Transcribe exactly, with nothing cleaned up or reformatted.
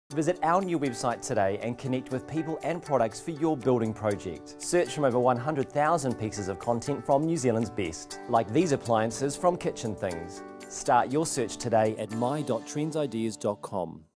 Visit our new website today and connect with people and products for your building project. Search from over one hundred thousand pieces of content from New Zealand's best, like these appliances from Kitchen Things. Start your search today at my dot trends ideas dot com.